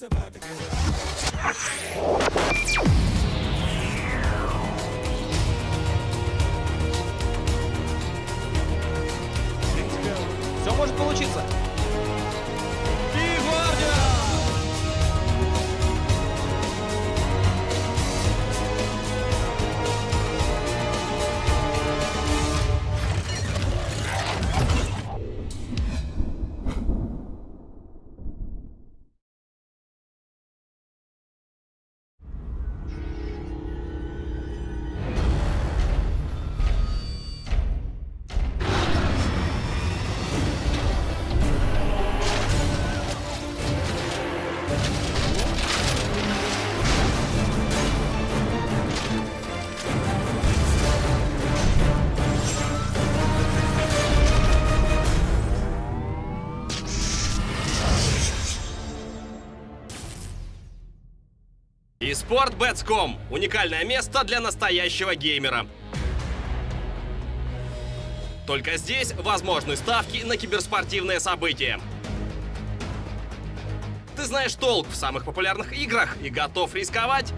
Все может получиться. И Гвардия! И sportbets.com – уникальное место для настоящего геймера. Только здесь возможны ставки на киберспортивные события. Ты знаешь толк в самых популярных играх и готов рисковать?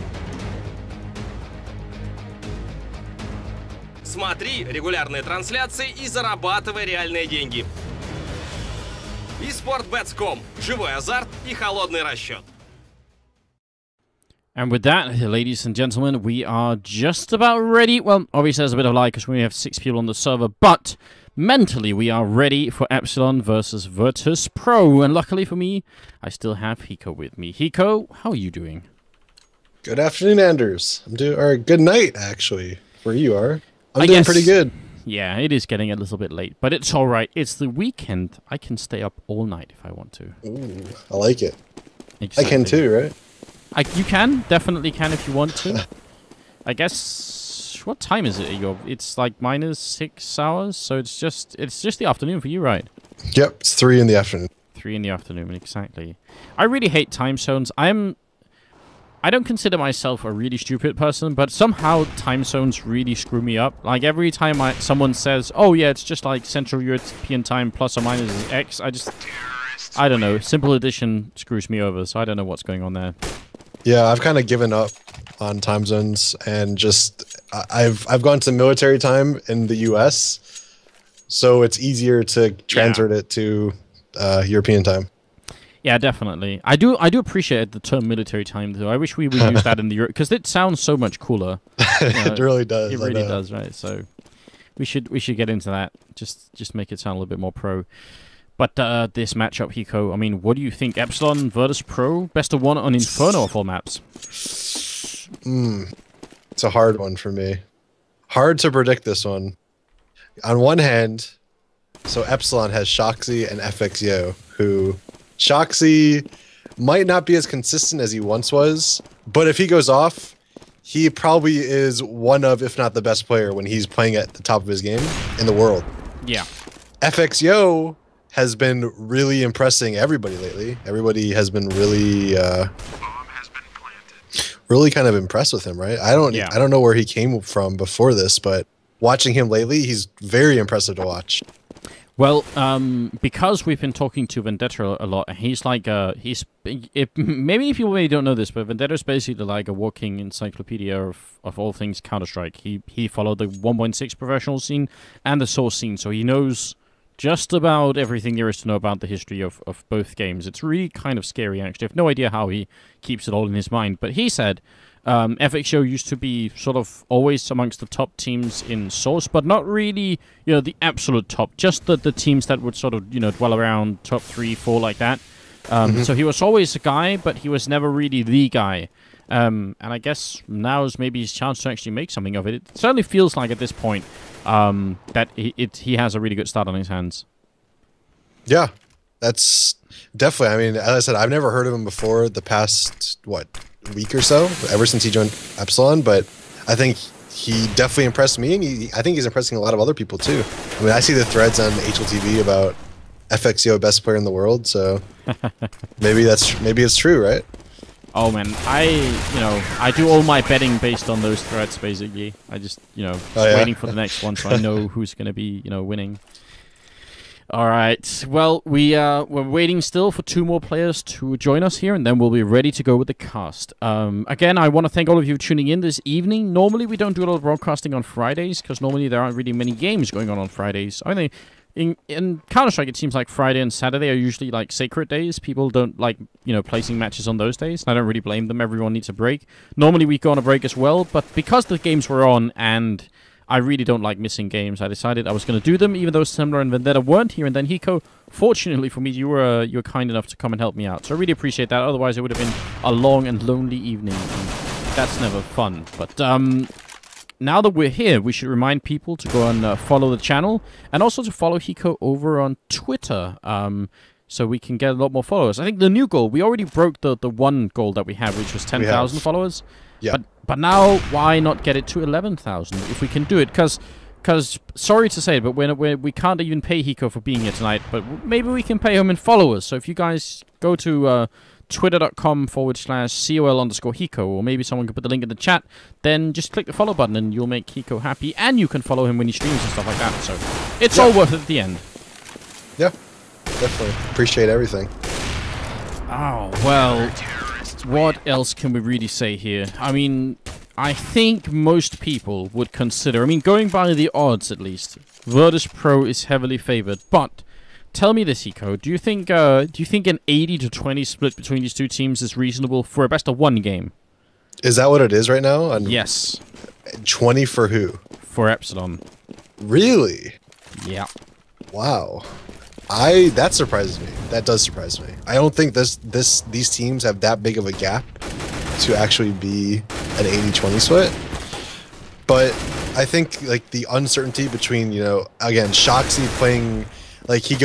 Смотри регулярные трансляции и зарабатывай реальные деньги. И sportbets.com – живой азарт и холодный расчет. And with that, ladies and gentlemen, we are just about ready. Well, obviously there's a bit of lag because we only have 6 people on the server, but mentally we are ready for Epsilon versus virtus.pro. And luckily for me, I still have Hiko with me. Hiko, how are you doing? Good afternoon, Anders. I'm doing, or good night, actually, where you are. I'm doing pretty good. Yeah, it is getting a little bit late, but it's all right. It's the weekend. I can stay up all night if I want to. Ooh, I like it. Exactly. I can too, right? You can, definitely can if you want to. I guess, what time is it? It's like -6 hours, so it's just the afternoon for you, right? Yep, it's 3 in the afternoon. 3 in the afternoon, exactly. I really hate time zones. I don't consider myself a really stupid person, but somehow time zones really screw me up. Like every time someone says, "Oh yeah, it's just like Central European time plus or minus X," I don't know. Simple addition screws me over, so I don't know what's going on there. Yeah, I've kind of given up on time zones and just I've gone to military time in the U.S., so it's easier to translate it to European time. Yeah, definitely. I do appreciate the term military time though. I wish we would use that in the Europe because it sounds so much cooler. It really does. It really does, right? So we should get into that. Just make it sound a little bit more pro. But this matchup, Hiko, I mean, what do you think? Epsilon versus Pro, best of one on Inferno of all maps. It's a hard one for me. Hard to predict this one. On one hand, so Epsilon has Shoxy and FXYO, who Shoxy might not be as consistent as he once was, but if he goes off, he probably is one of, if not the best player when he's playing at the top of his game in the world. Yeah. FXYO has been really impressing everybody lately. Everybody has been really, really kind of impressed with him, right? I don't know where he came from before this, but watching him lately, he's very impressive to watch. Well, because we've been talking to Vendetta a lot, he's like maybe people maybe don't know this, but Vendetta's basically like a walking encyclopedia of all things Counter-Strike. He followed the 1.6 professional scene and the Source scene, so he knows just about everything there is to know about the history of both games. It's really kind of scary, actually. I have no idea how he keeps it all in his mind. But he said FXO used to be sort of always amongst the top teams in Source, but not really, the absolute top. Just the teams that would sort of, dwell around top 3, 4 like that. So he was always a guy, but he was never really the guy. And I guess now is maybe his chance to actually make something of it. It certainly feels like at this point that he has a really good start on his hands. Yeah, that's definitely. I mean, as I said, I've never heard of him before the past, week or so, ever since he joined Epsilon, but I think he definitely impressed me, and I think he's impressing a lot of other people too. I mean, I see the threads on HLTV about FXYO best player in the world, so maybe it's true, right? Oh man, I do all my betting based on those threads basically. I just, waiting for the next one so I know who's going to be, winning. All right. Well, we're waiting still for 2 more players to join us here, and then we'll be ready to go with the cast. Again, I want to thank all of you for tuning in this evening. Normally, we don't do a lot of broadcasting on Fridays, because normally there aren't really many games going on Fridays. I think in Counter-Strike, it seems like Friday and Saturday are usually like sacred days. People don't like, placing matches on those days. I don't really blame them. Everyone needs a break. Normally, we go on a break as well, but because the games were on and I really don't like missing games, I decided I was going to do them, even though Similar and Vendetta weren't here. And then Hiko, fortunately for me, you were kind enough to come and help me out. So I really appreciate that. Otherwise, it would have been a long and lonely evening. And that's never fun. But now that we're here, we should remind people to go and follow the channel. And also to follow Hiko over on Twitter. So we can get a lot more followers. I think the new goal, we already broke the one goal that we had, which was 10,000 followers. Yeah. But now, why not get it to 11,000 if we can do it? Because sorry to say it, but we can't even pay Hiko for being here tonight. But maybe we can pay him in followers. So if you guys go to twitter.com/COL_Hiko, or maybe someone can put the link in the chat, then just click the follow button and you'll make Hiko happy. And you can follow him when he streams and stuff like that. So it's all worth it at the end. Yeah, definitely. Appreciate everything. Oh, well, what else can we really say here? I mean, I think most people would consider, going by the odds at least, virtus.pro is heavily favored. But tell me this, Hiko, do you think an 80-20 split between these two teams is reasonable for a best-of-1 game? Is that what it is right now? Yes. 20 for who? For Epsilon. Really? Yeah. Wow. That surprises me. That does surprise me. I don't think these teams have that big of a gap to actually be an 80-20 split. But I think like the uncertainty between, again, Shoxy playing like I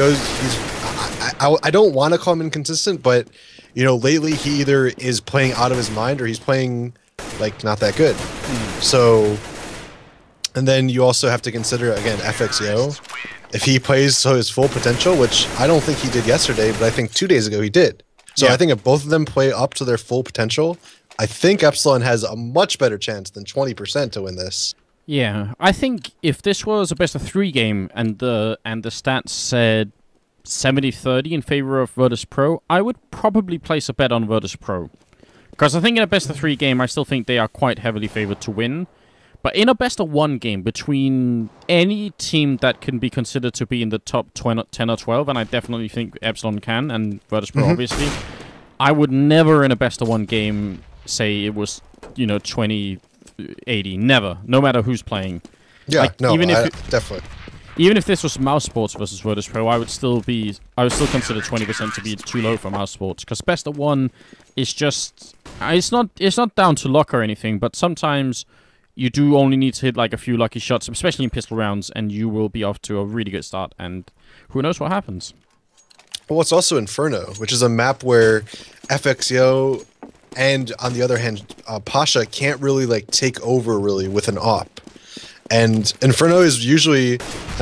don't want to call him inconsistent, but lately he either is playing out of his mind or he's playing like not that good. So, and then you also have to consider again FXO. If he plays to his full potential, which I don't think he did yesterday, but I think 2 days ago he did. So I think if both of them play up to their full potential, I think Epsilon has a much better chance than 20% to win this. Yeah, I think if this was a best-of-3 game and the stats said 70-30 in favor of virtus.pro, I would probably place a bet on virtus.pro. Because I think in a best-of-3 game, I still think they are quite heavily favored to win. But in a best-of-1 game between any team that can be considered to be in the top 10 or 12, and I definitely think Epsilon can, and virtus.pro obviously, I would never in a best-of-1 game say it was, 20-80. Never. No matter who's playing. Yeah, like, definitely. Even if this was Mouse Sports versus virtus.pro, I would still consider 20% to be too low for Mouse Sports, because best-of-1 is just... It's not down to luck or anything, but sometimes you do only need to hit like a few lucky shots, especially in pistol rounds, and you will be off to a really good start, and who knows what happens. Well, it's also Inferno, which is a map where FXO and, on the other hand, Pasha can't really like take over really with an op. And Inferno is usually,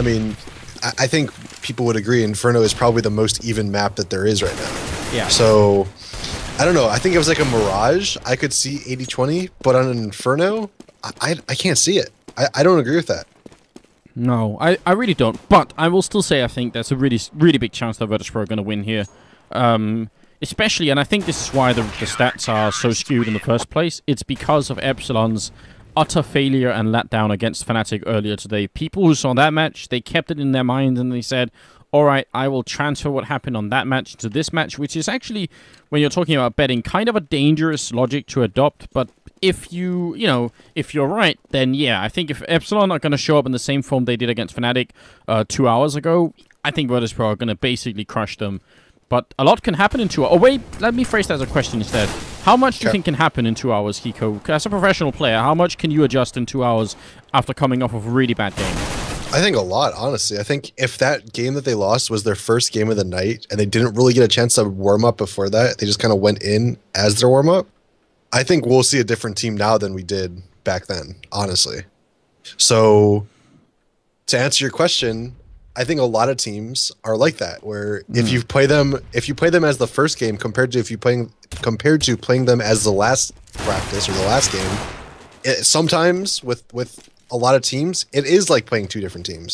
I think people would agree, Inferno is probably the most even map that there is right now. Yeah. So, I don't know. I think it was like a Mirage. I could see 80-20, but on an Inferno, I can't see it. I don't agree with that. No, I really don't. But I will still say I think there's a really, really big chance that virtus.pro are going to win here. Especially, and I think this is why the stats are so skewed in the first place. It's because of Epsilon's utter failure and letdown against Fnatic earlier today. People who saw that match, they kept it in their mind and they said, alright, I will transfer what happened on that match to this match, which is actually, when you're talking about betting, kind of a dangerous logic to adopt, but if if you're right, then yeah, I think if Epsilon are going to show up in the same form they did against Fnatic 2 hours ago, I think virtus.pro are going to basically crush them. But a lot can happen in 2 hours. Oh, wait, let me phrase that as a question instead. How much do you think can happen in 2 hours, Hiko? As a professional player, how much can you adjust in 2 hours after coming off of a really bad game? I think a lot, honestly. I think if that game that they lost was their first game of the night and they didn't really get a chance to warm up before that, they just kind of went in as their warm up, I think we'll see a different team now than we did back then, honestly. So, to answer your question, I think a lot of teams are like that, where if you play them as the first game compared to playing them as the last practice or the last game, sometimes with a lot of teams, it is like playing two different teams.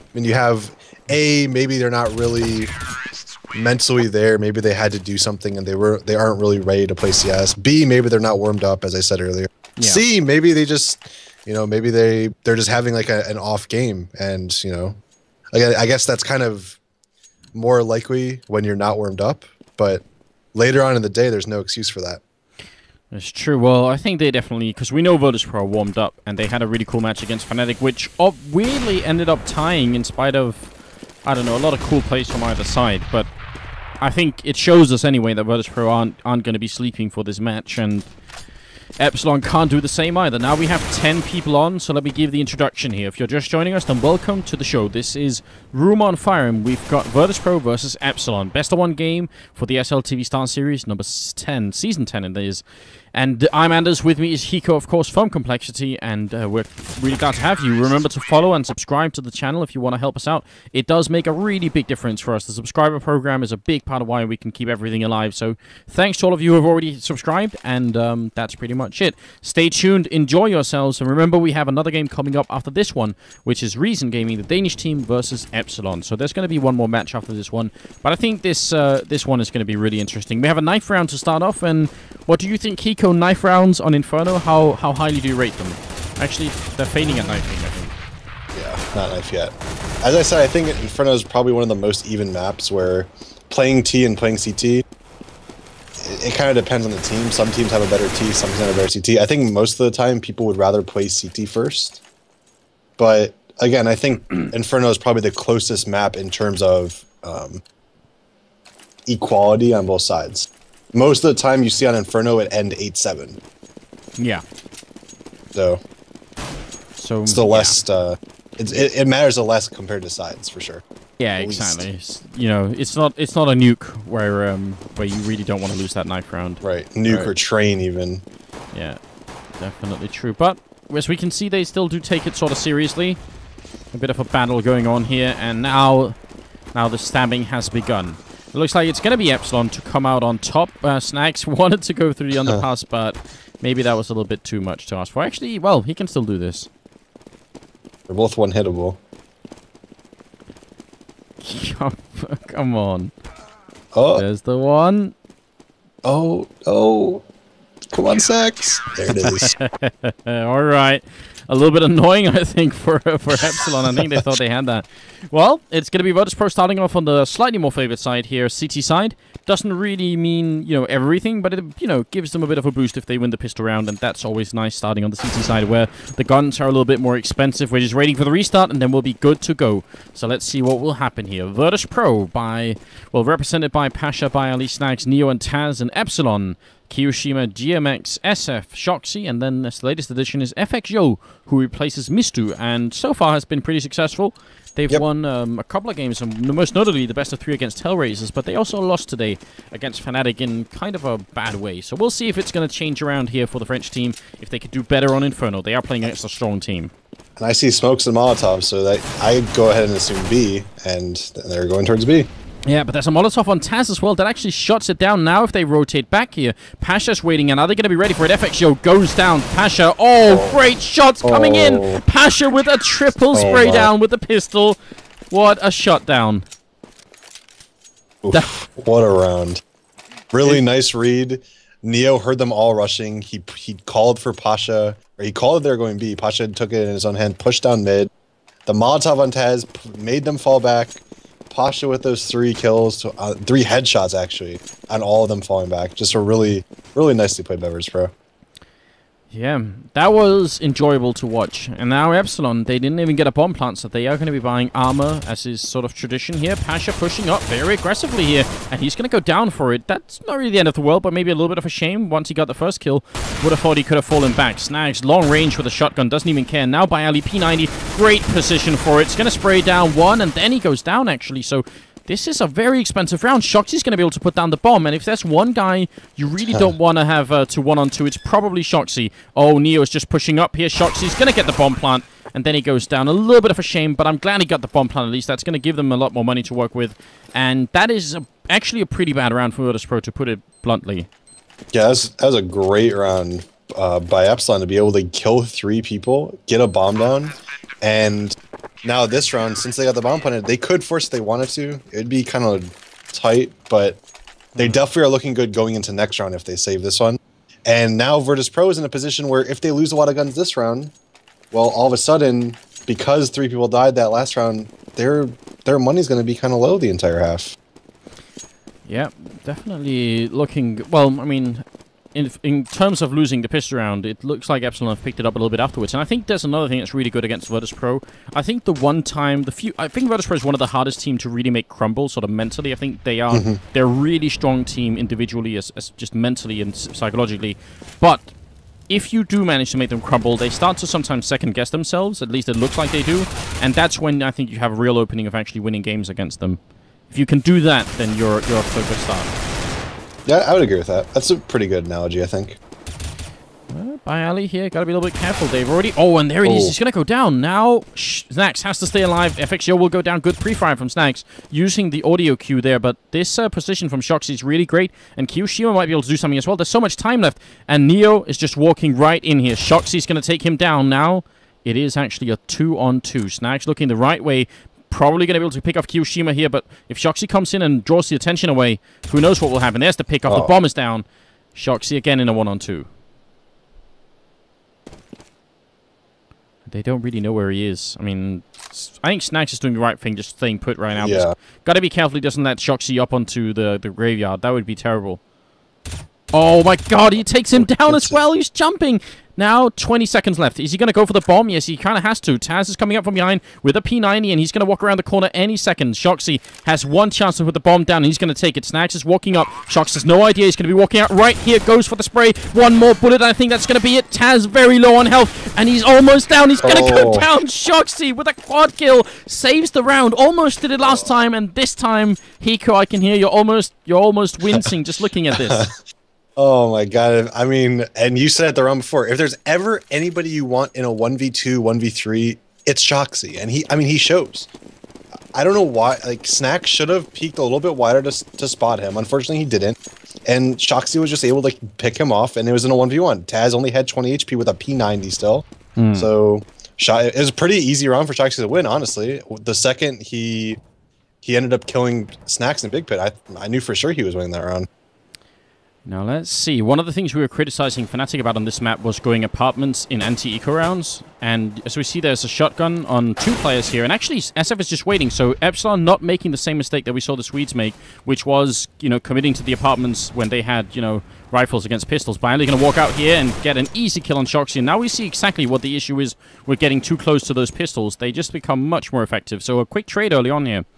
mean, you have maybe they're not really mentally there. Maybe they had to do something and they aren't really ready to play CS. B, maybe they're not warmed up, as I said earlier. Yeah. C, maybe they just, maybe they're just having like an off game, and again, I guess that's kind of more likely when you're not warmed up. But later on in the day, there's no excuse for that. That's true. Well, I think they definitely, because we know virtus.pro warmed up, and they had a really cool match against Fnatic, which weirdly ended up tying in spite of, I don't know, a lot of cool plays from either side. But I think it shows us anyway that virtus.pro aren't going to be sleeping for this match, and Epsilon can't do the same either. Now we have 10 people on, so let me give the introduction here. If you're just joining us, then welcome to the show. This is Room on Fire, and we've got virtus.pro versus Epsilon. Best of 1 game for the SLTV Starseries, number 10, Season 10 it is. And I'm Anders, with me is Hiko, of course, from Complexity, and we're really glad to have you. Remember to follow and subscribe to the channel if you want to help us out. It does make a really big difference for us. The subscriber program is a big part of why we can keep everything alive. So thanks to all of you who have already subscribed, and that's pretty much it. Stay tuned, enjoy yourselves, and remember we have another game coming up after this one, which is Reason Gaming, the Danish team versus Epsilon. So there's going to be one more match after this one, but I think this one is going to be really interesting. We have a knife round to start off, and what do you think, Hiko? Knife rounds on Inferno, how highly do you rate them? Actually, they're failing at knifing, I think. Yeah, not knife yet. As I said, I think Inferno is probably one of the most even maps where playing T and playing CT, it kind of depends on the team. Some teams have a better T, some teams have a better CT. I think most of the time people would rather play CT first. But again, I think Inferno is probably the closest map in terms of equality on both sides. Most of the time you see on Inferno it end 8-7. Yeah. So it's the less it matters the less compared to sides for sure. Yeah, exactly. It's not a nuke where you really don't want to lose that knife round. Right. Nuke or train even. Yeah. Definitely true. But as we can see, they still do take it sort of seriously. A bit of a battle going on here, and now the stabbing has begun. It looks like it's going to be Epsilon to come out on top. Snags wanted to go through the underpass, but maybe that was a little bit too much to ask for. Actually, well, he can still do this. They're both one-hittable. Come on. Oh. There's the one. Oh. Come on, Sax. There it is. All right. A little bit annoying, I think, for Epsilon. I think they thought they had that. Well, it's going to be virtus.pro starting off on the slightly more favored side here, CT side. Doesn't really mean, everything, but it, gives them a bit of a boost if they win the pistol round, and that's always nice starting on the CT side, where the guns are a little bit more expensive. We're just waiting for the restart, and then we'll be good to go. So let's see what will happen here. virtus.pro represented by Pasha, by Ali Snags, Neo, and Taz, and Epsilon. Kiyoshima, GMX, SF, Shoxy, and then this latest addition is FXYO, who replaces Mistu, and so far has been pretty successful. They've won a couple of games, and most notably the best of 3 against Hellraisers, but they also lost today against Fnatic in kind of a bad way. So we'll see if it's going to change around here for the French team, if they could do better on Inferno. They are playing against a strong team. And I see smokes and Molotovs, so that I go ahead and assume B, and they're going towards B. Yeah, but there's a Molotov on Taz as well that actually shuts it down now if they rotate back here. Pasha's waiting, and are they going to be ready for it? FXYO goes down. Pasha, great shots coming in. Pasha with a triple spray down with the pistol. What a shutdown. What a round. Really nice read. Neo heard them all rushing. He called for Pasha, or he called that they were going B. Pasha took it in his own hand, pushed down mid. The Molotov on Taz made them fall back. Pasha with those 3 kills, 3 headshots actually, and all of them falling back. Just a really, really nicely played by virtus.pro. Yeah, that was enjoyable to watch. And now Epsilon, they didn't even get a bomb plant, so they are going to be buying armor as is sort of tradition here. Pasha pushing up very aggressively here, and he's going to go down for it. That's not really the end of the world, but maybe a little bit of a shame once he got the first kill. Would have thought he could have fallen back. Snags, long range with a shotgun, doesn't even care. Now by Ali, P90, great position for it. It's going to spray down one, and then he goes down actually, so this is a very expensive round. Shoxy's going to be able to put down the bomb, and if there's one guy you really don't want to have to 1-on-2, it's probably Shoxy. Oh, Neo's just pushing up here. Shoxy's going to get the bomb plant, and then he goes down. A little bit of a shame, but I'm glad he got the bomb plant at least. That's going to give them a lot more money to work with, and that is actually a pretty bad round for virtus.pro, to put it bluntly. Yeah, that was a great round by Epsilon to be able to kill 3 people, get a bomb down, and now this round, since they got the bomb planted, they could force if they wanted to. It'd be kind of tight, but they definitely are looking good going into next round if they save this one. And now virtus.pro is in a position where if they lose a lot of guns this round, well, all of a sudden, because 3 people died that last round, their money's going to be kind of low the entire half. Yeah, definitely looking... Well, I mean, in terms of losing the pistol round, it looks like Epsilon have picked it up a little bit afterwards. And I think there's another thing that's really good against virtus.pro. I think I think virtus.pro is one of the hardest teams to really make crumble, sort of mentally. I think they are... They're a really strong team individually, as just mentally and psychologically. But if you do manage to make them crumble, they start to sometimes second-guess themselves. At least it looks like they do. And that's when I think you have a real opening of actually winning games against them. If you can do that, then you're off to a good start. Yeah, I would agree with that. That's a pretty good analogy, I think. By Ali here, gotta be a little bit careful. They've already... Oh, and there it is. He's gonna go down. Now, Snacks has to stay alive. FXO will go down. Good pre-fire from Snacks, using the audio cue there. But this position from Shoxy is really great. And Kiyoshima might be able to do something as well. There's so much time left. And Neo is just walking right in here. Shoxy's gonna take him down now. It is actually a 2-on-2. Snacks looking the right way. Probably going to be able to pick off Kiyoshima here, but if Shoxy comes in and draws the attention away, who knows what will happen. There's the pick off. The bomb is down. Shoxy again in a 1-on-2. They don't really know where he is. I mean, I think Snacks is doing the right thing, just staying put right now. Yeah. Got to be careful he doesn't let Shoxy up onto the graveyard. That would be terrible. Oh my god, he takes him down as well. He's jumping. Now, 20 seconds left. Is he going to go for the bomb? Yes, he kind of has to. Taz is coming up from behind with a P90, and he's going to walk around the corner any second. Shoxy has one chance to put the bomb down, and he's going to take it. Snacks is walking up. Shoxy has no idea. He's going to be walking out right here. Goes for the spray. One more bullet. I think that's going to be it. Taz very low on health, and he's almost down. He's going to go down. Shoxy with a quad kill. Saves the round. Almost did it last time, and this time, Hiko, I can hear you're almost wincing just looking at this. Oh my god. I mean, and you said it the round before. If there's ever anybody you want in a 1v2, 1v3, it's Shoxy. And he shows. I don't know why. Like, Snack should have peeked a little bit wider to spot him. Unfortunately, he didn't. And Shoxy was just able to pick him off, and it was in a 1v1. Taz only had 20 HP with a P90 still. So it was a pretty easy round for Shoxy to win, honestly. The second he ended up killing Snacks in Big Pit, I knew for sure he was winning that round. Now, let's see. One of the things we were criticizing Fnatic about on this map was going apartments in anti-eco rounds. And as we see, there's a shotgun on 2 players here. And actually, SF is just waiting. So Epsilon not making the same mistake that we saw the Swedes make, which was, committing to the apartments when they had, rifles against pistols. Finally going to walk out here and get an easy kill on Shoxy. And now we see exactly what the issue is with getting too close to those pistols. They just become much more effective. So a quick trade early on here.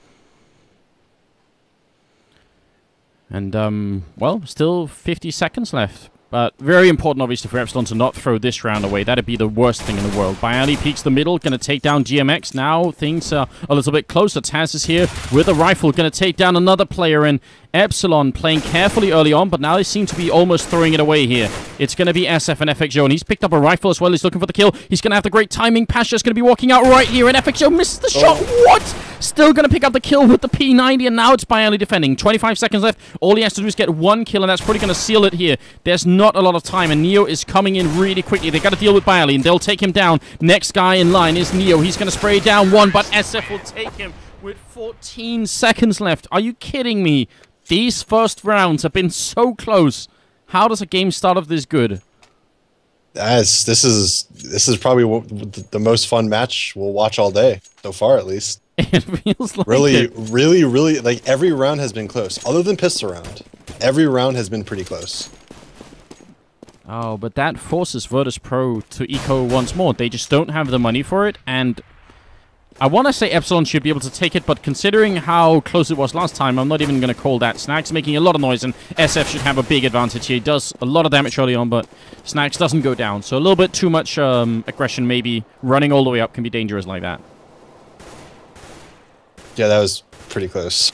And, well, still 50 seconds left. But very important, obviously, for Epsilon to not throw this round away. That'd be the worst thing in the world. Bialy peeks the middle, going to take down GMX. Now things are a little bit closer. Taz is here with a rifle, going to take down another player. And Epsilon playing carefully early on, but now they seem to be almost throwing it away here. It's going to be SF and FXO, and he's picked up a rifle as well. He's looking for the kill. He's going to have the great timing. Pasha's going to be walking out right here, and FXO misses the shot. What? Still going to pick up the kill with the P90, and now it's Bialy defending. 25 seconds left. All he has to do is get 1 kill, and that's probably going to seal it here. There's not a lot of time, and Neo is coming in really quickly. They got to deal with Bialy, and they'll take him down. Next guy in line is Neo. He's going to spray down 1, but SF will take him with 14 seconds left. Are you kidding me? These first rounds have been so close. How does a game start off this good? This is probably the most fun match we'll watch all day so far, at least. It feels like really, like every round has been close, other than pistol round. Every round has been pretty close. Oh, but that forces virtus.pro to eco once more. They just don't have the money for it, and I want to say Epsilon should be able to take it, but considering how close it was last time, I'm not even going to call that. Snacks making a lot of noise, and SF should have a big advantage here. He does a lot of damage early on, but Snacks doesn't go down. So a little bit too much aggression, maybe. Running all the way up can be dangerous like that. Yeah, that was pretty close.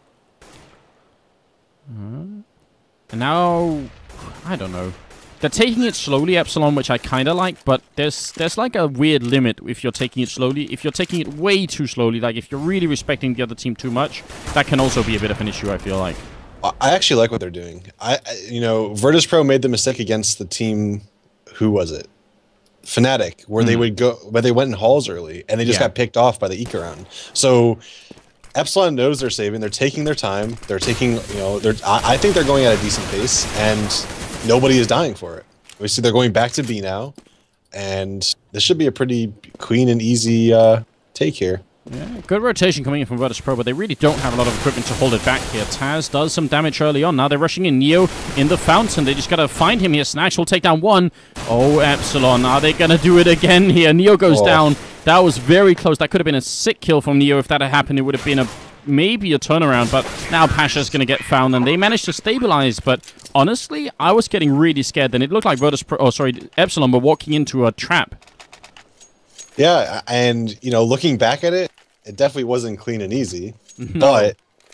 And now, I don't know. They're taking it slowly, Epsilon, which I kind of like, but there's like a weird limit if you're taking it slowly. If you're taking it way too slowly, like if you're really respecting the other team too much, that can also be a bit of an issue, I feel like. I actually like what they're doing. Virtus.pro made the mistake against the team, who was it? Fnatic, where they would go, where they went in halls early, and they just got picked off by the Eco round. So Epsilon knows they're saving. They're taking their time. They're taking, you know, I think they're going at a decent pace, and nobody is dying for it. We see they're going back to B now, and this should be a pretty clean and easy take here. Yeah, good rotation coming in from virtus.pro, but they really don't have a lot of equipment to hold it back here. Taz does some damage early on. Now they're rushing in Neo in the fountain. They just got to find him here. Snacks will take down one. Oh, Epsilon, are they going to do it again here? Neo goes down. That was very close. That could have been a sick kill from Neo. If that had happened, it would have been maybe a turnaround, but now Pasha's going to get found, and they managed to stabilize, but honestly, I was getting really scared then. It looked like Epsilon were walking into a trap. Yeah, and, you know, looking back at it, it definitely wasn't clean and easy, but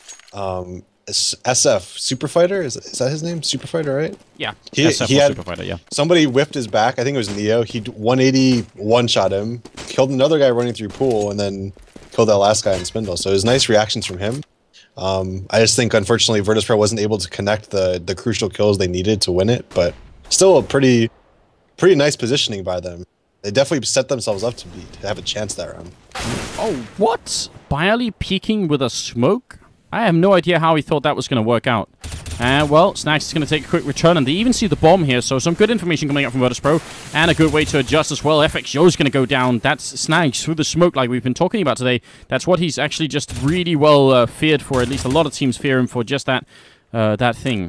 SF Super Fighter, is that his name? Super Fighter, right? Yeah, he had Super Fighter, yeah. Somebody whiffed his back. I think it was Neo. He 180 one-shot him, killed another guy running through pool, and then killed that last guy in Spindle. So it was nice reactions from him. I just think, unfortunately, virtus.pro wasn't able to connect the crucial kills they needed to win it, but still a pretty nice positioning by them. They definitely set themselves up to have a chance that round. Oh, what? Barely peeking with a smoke? I have no idea how he thought that was going to work out. Well, Snacks is going to take a quick return, and they even see the bomb here, so some good information coming up from virtus.pro, and a good way to adjust as well. FXO is going to go down. That's Snacks through the smoke like we've been talking about today. That's what he's actually just really well feared for. At least a lot of teams fear him for just that thing.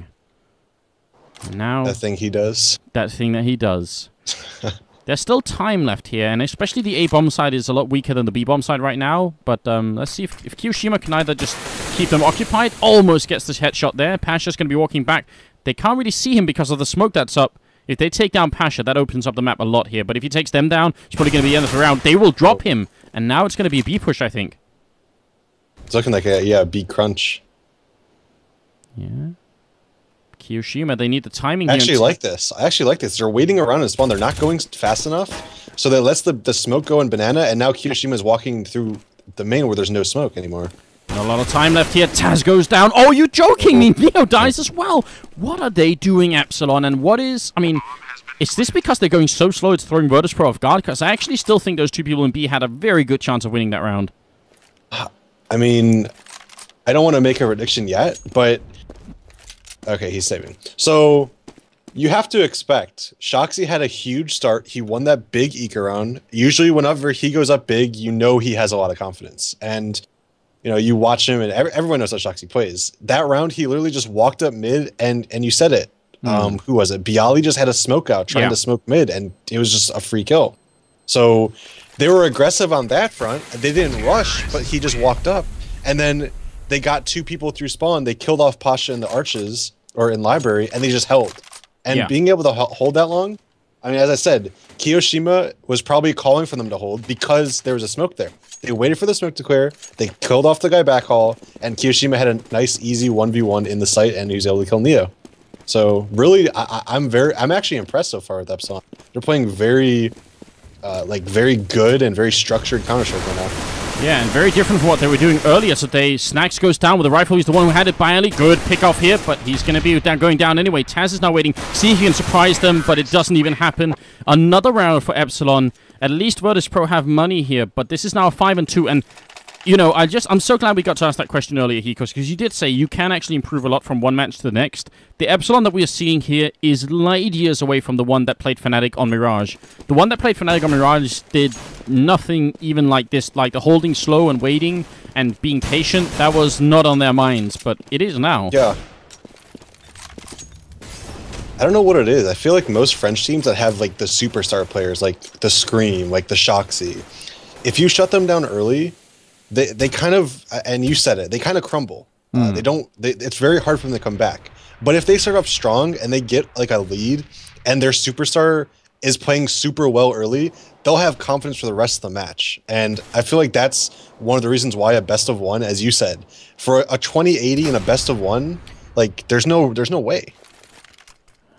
Now, that thing he does. That thing that he does. There's still time left here, and especially the A-bomb side is a lot weaker than the B-bomb side right now. But let's see if Kiyoshima can either just keep them occupied. Almost gets this headshot there. Pasha's going to be walking back. They can't really see him because of the smoke that's up. If they take down Pasha, that opens up the map a lot here. But if he takes them down, it's probably going to be the end of the round. They will drop him, and now it's going to be a B push, I think. It's looking like a B crunch. Yeah. Kiyoshima, they need the timing I here. actually like this. They're waiting around in spawn. They're not going fast enough, so that lets the smoke go in banana, and now Kiyoshima is walking through the main where there's no smoke anymore. Not a lot of time left here. Taz goes down. Oh, you're joking me. Neo dies as well. What are they doing, Epsilon? And what is... I mean, is this because they're going so slow it's throwing virtus.pro off guard? Because I actually still think those two people in B had a very good chance of winning that round. I mean, I don't want to make a prediction yet, but... Okay, he's saving. So, you have to expect. Shoxy had a huge start. He won that big Eco round. Usually, whenever he goes up big, you know he has a lot of confidence. And, you know, you watch him, and everyone knows how Shoxy plays. That round, he literally just walked up mid, and you said it. Who was it? Bialy just had a smoke out, trying to smoke mid, and it was just a free kill. So, they were aggressive on that front. They didn't rush, but he just walked up. And then they got two people through spawn. They killed off Pasha in the arches, or in library, and they just held. And being able to hold that long, I mean, as I said, Kiyoshima was probably calling for them to hold because there was a smoke there. They waited for the smoke to clear, they killed off the guy backhaul, and Kiyoshima had a nice, easy 1v1 in the site, and he was able to kill Neo. So, really, I'm actually impressed so far with Epsilon. They're playing very good and very structured Counter-Strike right now. Yeah, and very different from what they were doing earlier today. Snacks goes down with the rifle. He's the one who had it. Barely good pick off here, but he's going to be going down anyway. Taz is now waiting. See if he can surprise them, but it doesn't even happen. Another round for Epsilon. At least virtus.pro have money here, but this is now a 5-2, and you know, I'm so glad we got to ask that question earlier, Hikos, because you did say you can actually improve a lot from one match to the next. The Epsilon that we are seeing here is light years away from the one that played Fnatic on Mirage. The one that played Fnatic on Mirage did nothing even like this, like the holding slow and waiting and being patient. That was not on their minds, but it is now. Yeah. I don't know what it is. I feel like most French teams that have like the superstar players, like the Scream, like the Shoxy, if you shut them down early, they kind of, and you said it, they kind of crumble. It's very hard for them to come back. But if they start off strong and they get like a lead and their superstar is playing super well early, they'll have confidence for the rest of the match. And I feel like that's one of the reasons why a best of one, as you said, for a 20-80 and a best of one, like there's no way.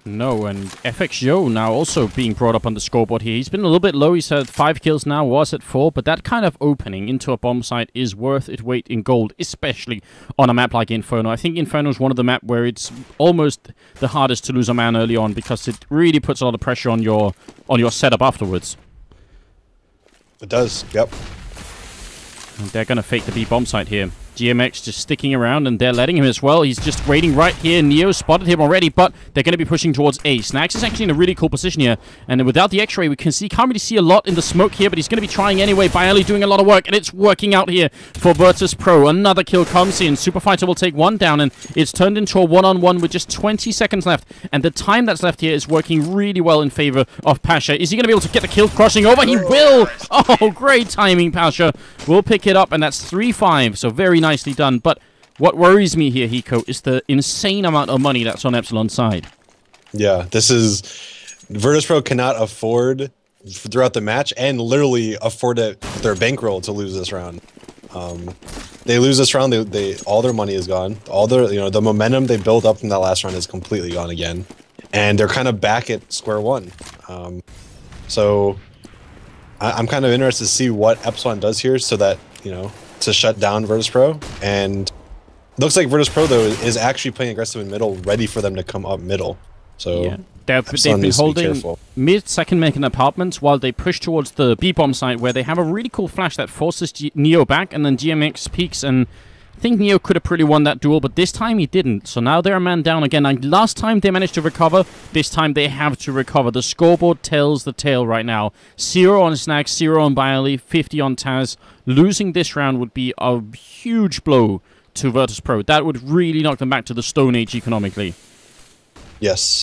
No, and FXJO now also being brought up on the scoreboard here. He's been a little bit low. He's had 5 kills now, was at 4, but that kind of opening into a bomb site is worth its weight in gold, especially on a map like Inferno. I think Inferno is one of the map where it's almost the hardest to lose a man early on because it really puts a lot of pressure on your setup afterwards. It does, yep. And they're going to fake the B bomb site here. GMX just sticking around, and they're letting him as well. He's just waiting right here. Neo spotted him already, but they're going to be pushing towards A. Snags is actually in a really cool position here, and without the X-ray, we can't really see a lot in the smoke here, but he's going to be trying anyway. Bailey doing a lot of work, and it's working out here for virtus.pro. Another kill comes in. Superfighter will take 1 down, and it's turned into a one-on-one with just 20 seconds left, and the time that's left here is working really well in favor of Pasha. Is he going to be able to get the kill crossing over? He will! Oh, great timing, Pasha. We'll pick it up, and that's 3-5, so very nicely done. But what worries me here, Hiko, is the insane amount of money that's on Epsilon's side. Yeah, this is... virtus.pro cannot afford throughout the match and literally afford it with their bankroll to lose this round. They lose this round, they all their money is gone. All their, the momentum they built up from that last round is completely gone again. And they're kind of back at square one. So I'm kind of interested to see what Epsilon does here so that, to shut down virtus.pro, and looks like virtus.pro though is actually playing aggressive in middle, ready for them to come up middle. So yeah. They've been holding mid-second making apartments while they push towards the B-bomb site, where they have a really cool flash that forces Neo back, and then GMX peeks, and I think Neo could have pretty won that duel, but this time he didn't. So now they're a man down again. And last time they managed to recover, this time they have to recover. The scoreboard tells the tale right now. 0 on Snags, 0 on Bailey, 50 on Taz. Losing this round would be a huge blow to virtus.pro. That would really knock them back to the Stone Age economically. Yes.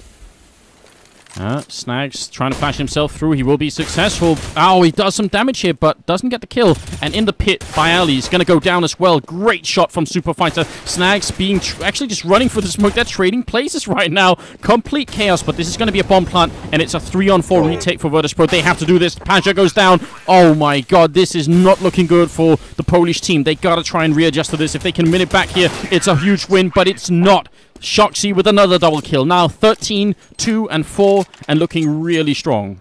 Snags trying to flash himself through. He will be successful. Oh, he does some damage here, but doesn't get the kill. And in the pit, Bailey is going to go down as well. Great shot from Superfighter. Snags being actually just running for the smoke. They're trading places right now. Complete chaos, but this is going to be a bomb plant, and it's a 3-on-4 retake for virtus.pro. They have to do this. Pasha goes down. Oh my god, this is not looking good for the Polish team. They got to try and readjust to this. If they can win it back here, it's a huge win, but it's not. Shoxy with another double kill. Now 13, 2, and 4, and looking really strong.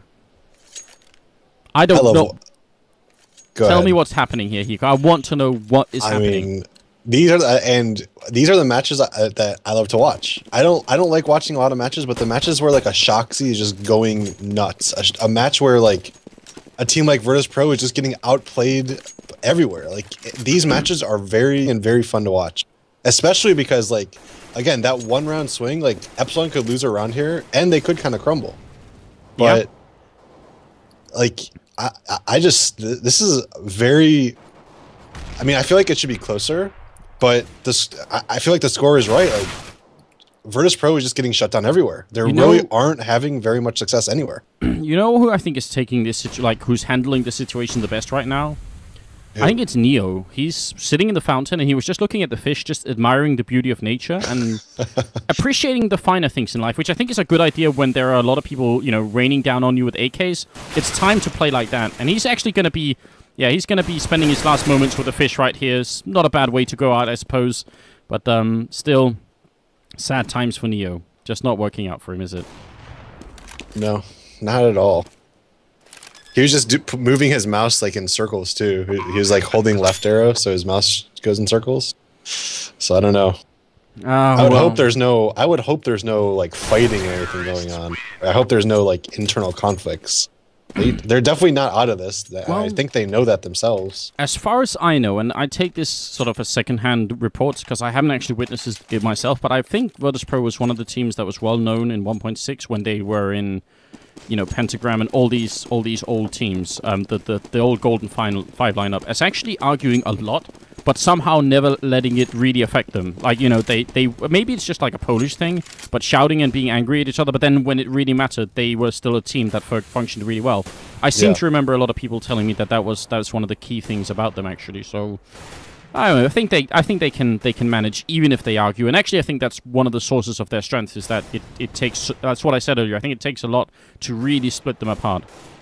I don't know. Tell me what's happening here, Hiko. I want to know what is happening. Mean, these are the matches that I love to watch. I don't like watching a lot of matches, but the matches where like a Shoxy is just going nuts. A match where like a team like virtus.pro is just getting outplayed everywhere. Like these matches are very fun to watch, especially because like. Again, that 1-round swing, like, Epsilon could lose a round here, and they could kind of crumble. But, like, I just, this is very, I mean, I feel like it should be closer, but this, I feel like the score is right. Like, virtus.pro is just getting shut down everywhere. They really aren't having very much success anywhere. You know who I think is taking this, who's handling the situation the best right now? I think it's Neo. He's sitting in the fountain, and he was just looking at the fish, just admiring the beauty of nature and appreciating the finer things in life, which I think is a good idea when there are a lot of people, raining down on you with AKs. It's time to play like that. And he's actually going to be, he's going to be spending his last moments with the fish right here. It's not a bad way to go out, I suppose. But still, sad times for Neo. Just not working out for him, is it? No, not at all. He was just moving his mouse like in circles too. He was like holding left arrow, so his mouse goes in circles. So I don't know. I would hope there's no. I would hope there's no like fighting or anything going on. I hope there's no like internal conflicts. They're definitely not out of this. I think they know that themselves. As far as I know, and I take this sort of as second-hand reports because I haven't actually witnessed it myself, but I think virtus.pro was one of the teams that was well known in 1.6 when they were in. Pentagram and all these old teams, the old Golden Five lineup, as actually arguing a lot, but somehow never letting it really affect them. Like, they maybe it's just like a Polish thing, but shouting and being angry at each other, but then when it really mattered, they were still a team that functioned really well. I seem to remember a lot of people telling me that was one of the key things about them, actually, so... I don't know. I think they can manage even if they argue, and actually I think that's one of the sources of their strength is that it takes. That's what I said earlier. I think it takes a lot to really split them apart.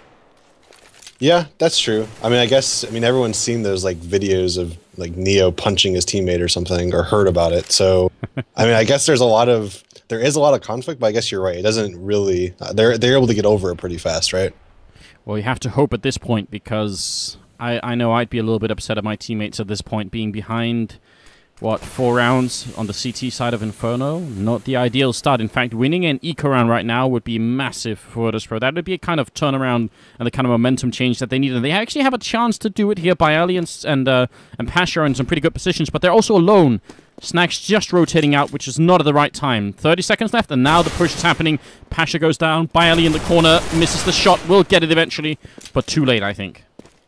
Yeah, that's true. I mean, everyone's seen those like videos of like Neo punching his teammate or something, or heard about it. So, I mean, I guess there's there is a lot of conflict, but I guess you're right. It doesn't really. They're able to get over it pretty fast, right? Well, you have to hope at this point, because I know I'd be a little bit upset at my teammates at this point, being behind, what, 4 rounds on the CT side of Inferno. Not the ideal start. In fact, winning an eco round right now would be massive for virtus.pro. That would be a kind of turnaround and the kind of momentum change that they need. And they actually have a chance to do it here. Bialy and Pasha are in some pretty good positions, but they're also alone. Snack's just rotating out, which is not at the right time. 30 seconds left, and now the push is happening. Pasha goes down. Bialy in the corner, misses the shot. Will get it eventually, but too late, I think.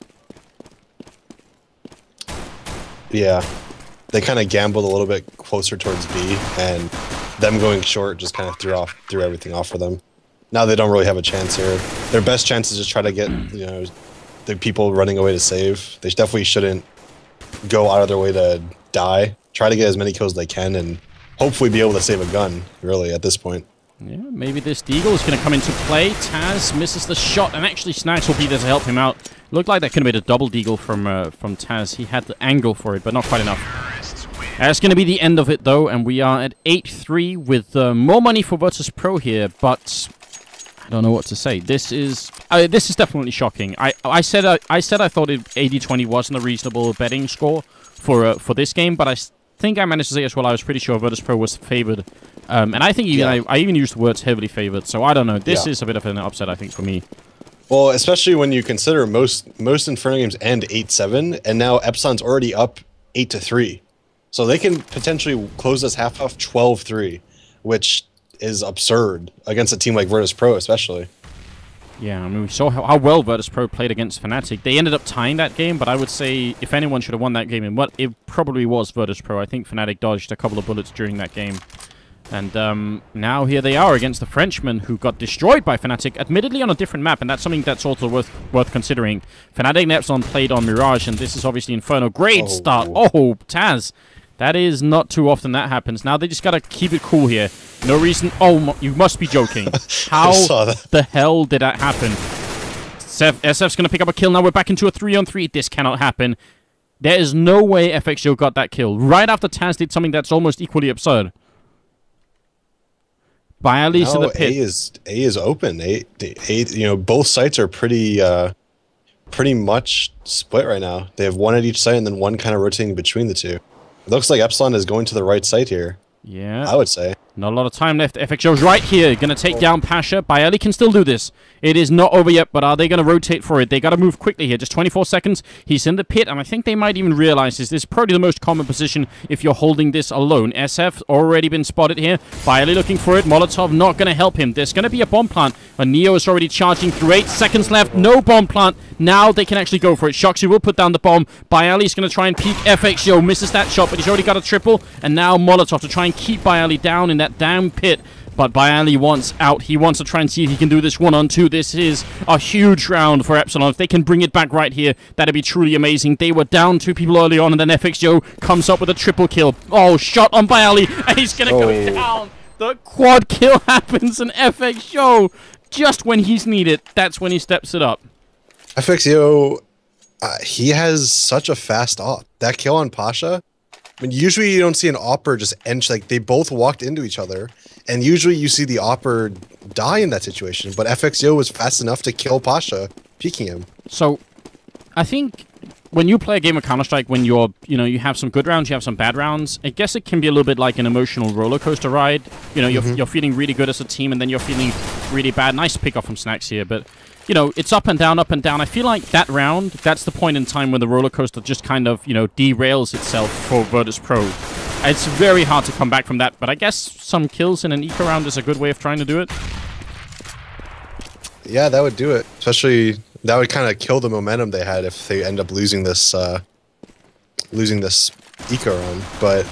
Yeah. They kind of gambled a little bit closer towards B, and them going short just kind of threw everything off for them. Now they don't really have a chance here. Their best chance is just try to get, you know, the people running away to save. They definitely shouldn't go out of their way to die. Try to get as many kills as they can, and hopefully be able to save a gun, really, at this point. Yeah, maybe this Deagle is going to come into play. Taz misses the shot, and actually Snacks will be there to help him out. Looked like that could have been a double Deagle from Taz. He had the angle for it, but not quite enough. That's going to be the end of it, though, and we are at 8-3 with more money for virtus.pro here, but I don't know what to say. This is definitely shocking. I said I thought 80-20 wasn't a reasonable betting score for this game, but I think I managed to say as well I was pretty sure virtus.pro was favored. And I think even I even used the words heavily favored, so I don't know. This is a bit of an upset, I think, for me. Well, especially when you consider most Inferno games end 8-7, and now Epsilon's already up 8-3. So they can potentially close this half off 12-3, which is absurd against a team like virtus.pro, especially. Yeah, I mean, we saw how well virtus.pro played against Fnatic. They ended up tying that game, but I would say if anyone should have won that game, it probably was virtus.pro. I think Fnatic dodged a couple of bullets during that game. And now here they are against the Frenchmen, who got destroyed by Fnatic, admittedly on a different map, and that's something that's also worth considering. Fnatic and Epsilon played on Mirage, and this is obviously Inferno. Great start. Oh, Taz. That is not too often that happens. Now they just gotta keep it cool here. No reason. Oh, you must be joking. How the hell did that happen? SF's gonna pick up a kill. Now we're back into a 3-on-3. This cannot happen. There is no way FXO got that kill. Right after Taz did something that's almost equally absurd. Bialy's in the pit. A is open. A, you know, both sites are pretty much split right now. They have one at each site and then one kind of rotating between the two. It looks like Epsilon is going to the right side here. Yeah. I would say. Not a lot of time left. FXO's right here. Going to take down Pasha. Bialy can still do this. It is not over yet, but are they going to rotate for it? They got to move quickly here. Just 24 seconds. He's in the pit, and I think they might even realize this. This is probably the most common position if you're holding this alone. SF already been spotted here. Bialy looking for it. Molotov not going to help him. There's going to be a bomb plant, but Neo is already charging through. 8 seconds left. No bomb plant. Now they can actually go for it. Shoxy will put down the bomb. Bialy's going to try and peek. FXO misses that shot, but he's already got a triple, and now Molotov to try and keep Bialy down in that damn pit. But Bialy wants out. He wants to try and see if he can do this 1-on-2. This is a huge round for Epsilon. If they can bring it back right here, that'd be truly amazing. They were down 2 people early on, and then FXO comes up with a triple kill. Oh, shot on Bialy, and he's going to go down. The quad kill happens, and FXO, just when he's needed, that's when he steps it up. FXO, he has such a fast op. That kill on Pasha, I mean, usually you don't see an opper just end, like they both walked into each other, and usually you see the opper die in that situation, but FXO was fast enough to kill Pasha, peeking him. So, I think when you play a game of Counter-Strike, when you have some good rounds, you have some bad rounds, I guess it can be a little bit like an emotional roller coaster ride. You know, you're feeling really good as a team, and then you're feeling really bad. Nice pick off from Snacks here, but you know, it's up and down, up and down. I feel like that round, that's the point in time when the roller coaster just kind of, you know, derails itself for virtus.pro. It's very hard to come back from that, but I guess some kills in an eco round is a good way of trying to do it. Yeah, that would do it. Especially, that would kind of kill the momentum they had if they end up losing this eco round. But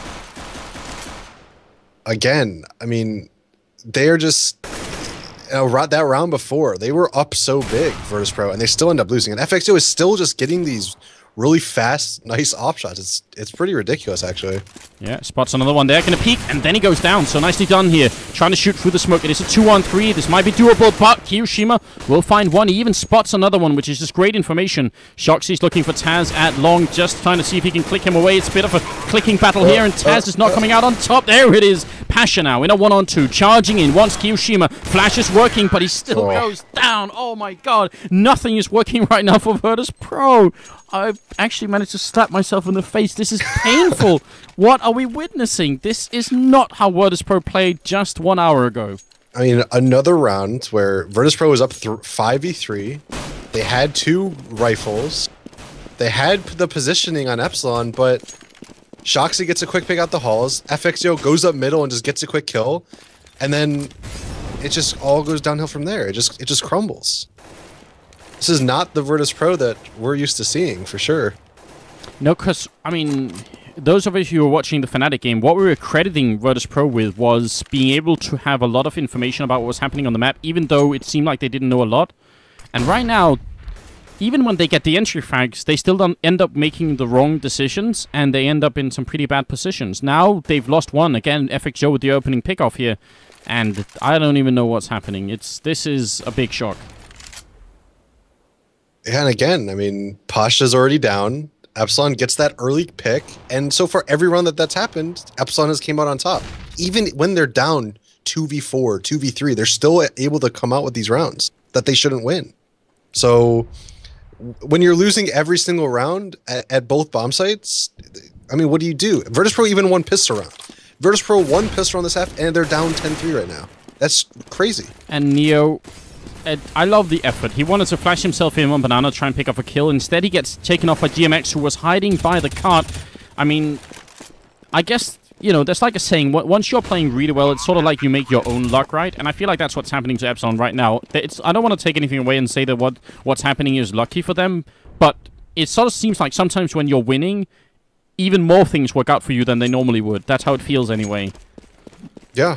again, I mean, they are just... that round before, they were up so big, virtus.pro, and they still end up losing. And FXO is still just getting these really fast, nice op shots. It's pretty ridiculous, actually. Yeah, spots another one there, gonna peek, and then he goes down. So nicely done here. Trying to shoot through the smoke. It is a 2-on-3. This might be doable, but Kiyoshima will find one. He even spots another one, which is just great information. Shoxy's looking for Taz at long, just trying to see if he can click him away. It's a bit of a clicking battle here, and Taz is not coming out on top. There it is. Pasha now in a 1-on-2, charging in. Once Kiyoshima. Flash is working, but he still goes down. Oh my god. Nothing is working right now for virtus.pro. I've actually managed to slap myself in the face. This is painful. What are we witnessing? This is not how virtus.pro played just 1 hour ago. I mean, another round where virtus.pro was up 5v3. They had 2 rifles. They had the positioning on Epsilon, but Shoxy gets a quick pick out the halls. FXO goes up middle and just gets a quick kill. And then it just all goes downhill from there. It just crumbles. This is not the virtus.pro that we're used to seeing, for sure. No, because, I mean, those of us who were watching the Fnatic game, what we were crediting virtus.pro with was being able to have a lot of information about what was happening on the map, even though it seemed like they didn't know a lot. And right now, even when they get the entry frags, they still don't end up making the wrong decisions, and they end up in some pretty bad positions. Now, they've lost one. Again, FXO with the opening pickoff here, and I don't even know what's happening. This is a big shock. And again, I mean, Pasha's already down. Epsilon gets that early pick, and so far every round that's happened, Epsilon has came out on top. Even when they're down 2v4, 2v3, they're still able to come out with these rounds that they shouldn't win. So when you're losing every single round at both bomb sites, I mean, what do you do? virtus.pro even won pistol round. virtus.pro won pistol round this half, and they're down 10-3 right now. That's crazy. And Neo, I love the effort. He wanted to flash himself in on Banana, try and pick up a kill. Instead, he gets taken off by GMX, who was hiding by the cart. I mean, I guess, you know, there's like a saying, once you're playing really well, it's sort of like you make your own luck, right? And I feel like that's what's happening to Epsilon right now. I don't want to take anything away and say that what's happening is lucky for them, but it sort of seems like sometimes when you're winning, even more things work out for you than they normally would. That's how it feels anyway. Yeah.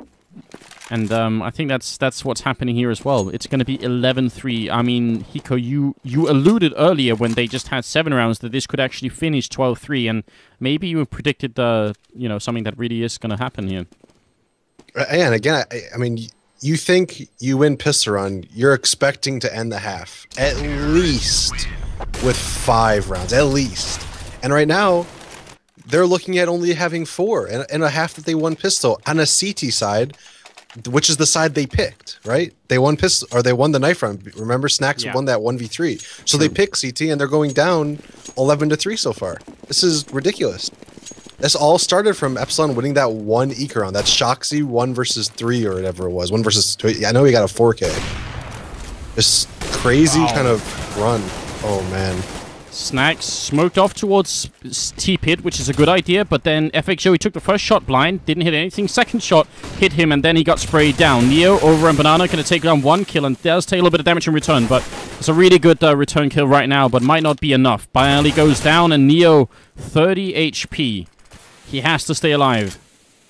And I think that's what's happening here as well. It's going to be 11-3. I mean, Hiko, you alluded earlier when they just had 7 rounds that this could actually finish 12-3, and maybe you predicted something that really is going to happen here. And again, I mean, you think you win pistol run, you're expecting to end the half at least with 5 rounds, at least. And right now, they're looking at only having 4 and a half that they won pistol on a CT side, which is the side they picked, right? They won pistol, or they won the knife round. Remember, Snacks won that 1v3. So they pick CT, and they're going down 11-3 so far. This is ridiculous. This all started from Epsilon winning that 1 eco round. That's Shoxy 1 versus 3 or whatever it was. 1 versus 2. I know he got a 4K. This crazy kind of run. Oh, man. Snacks smoked off towards T-Pit, which is a good idea, but then FXO, he took the first shot blind, didn't hit anything. Second shot hit him, and then he got sprayed down. Neo over and Banana going to take down 1 kill, and does take a little bit of damage in return, but it's a really good return kill right now, but might not be enough. Bialy goes down, and Neo, 30 HP. He has to stay alive.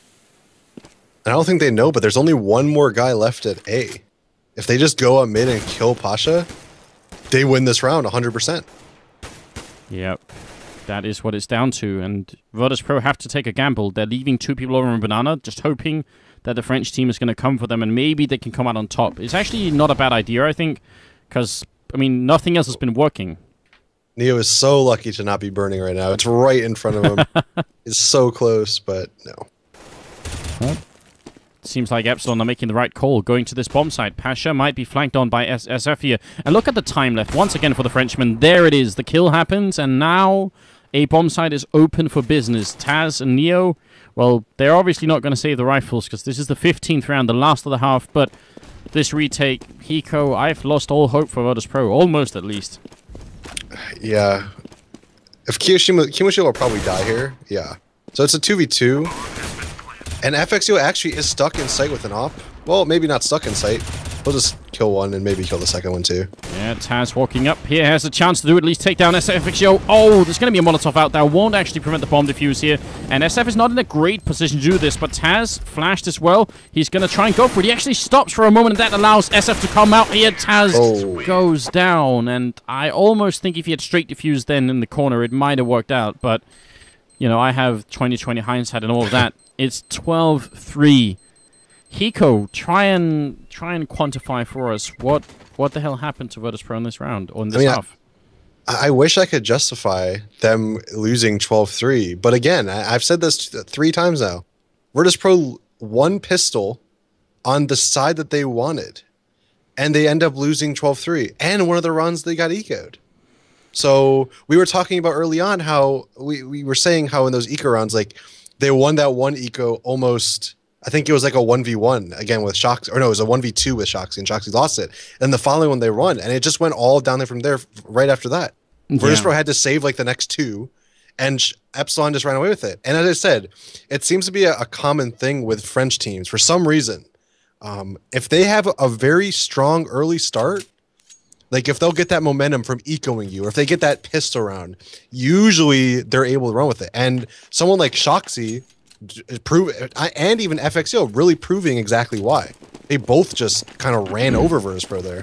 I don't think they know, but there's only 1 more guy left at A. If they just go up mid and kill Pasha, they win this round 100%. Yep, that is what it's down to, and virtus.pro have to take a gamble. They're leaving 2 people over in Banana, just hoping that the French team is going to come for them, and maybe they can come out on top. It's actually not a bad idea, I think, because, I mean, nothing else has been working. Neo is so lucky to not be burning right now. It's right in front of him. It's so close, but no. Well, seems like Epsilon are making the right call, going to this bomb site. Pasha might be flanked on by SF here. And look at the time left once again for the Frenchman. There it is. The kill happens, and now a bomb site is open for business. Taz and Neo, well, they're obviously not going to save the rifles because this is the 15th round, the last of the half. But this retake, Hiko, I've lost all hope for virtus.pro, almost at least. Yeah. If Kiyoshima will probably die here, yeah. So it's a 2v2. And FXO actually is stuck in sight with an op. Well, maybe not stuck in sight. We'll just kill one and maybe kill the second one too. Yeah, Taz walking up here has a chance to do at least take down SFXO. Oh, there's going to be a Molotov out there. Won't actually prevent the bomb defuse here. And SF is not in a great position to do this, but Taz flashed as well. He's going to try and go for it. He actually stops for a moment, and that allows SF to come out here. Taz goes down, and I almost think if he had straight defuse then in the corner, it might have worked out. But, you know, I have 20/20 hindsight and all of that. It's 12-3. Hiko, try and quantify for us what the hell happened to virtus.pro in this round or in this half. I wish I could justify them losing 12-3, but again, I've said this 3 times now. virtus.pro won pistol on the side that they wanted, and they end up losing 12-3. And one of the runs they got ecoed. So we were talking about early on how we were saying how in those eco rounds, like they won that one eco almost. I think it was like a 1v1 again with Shoxy, or no, it was a 1v2 with Shoxy, and Shoxy lost it. And the following one they won, and it just went all down there from there right after that. Yeah. virtus.pro had to save like the next 2, and Epsilon just ran away with it. And as I said, it seems to be a common thing with French teams for some reason. If they have a very strong early start, like if they'll get that momentum from ecoing you, or if they get that pistol round, usually they're able to run with it. And someone like Shoxy, and even FXO really proving exactly why. They both just kind of ran over virtus.pro there.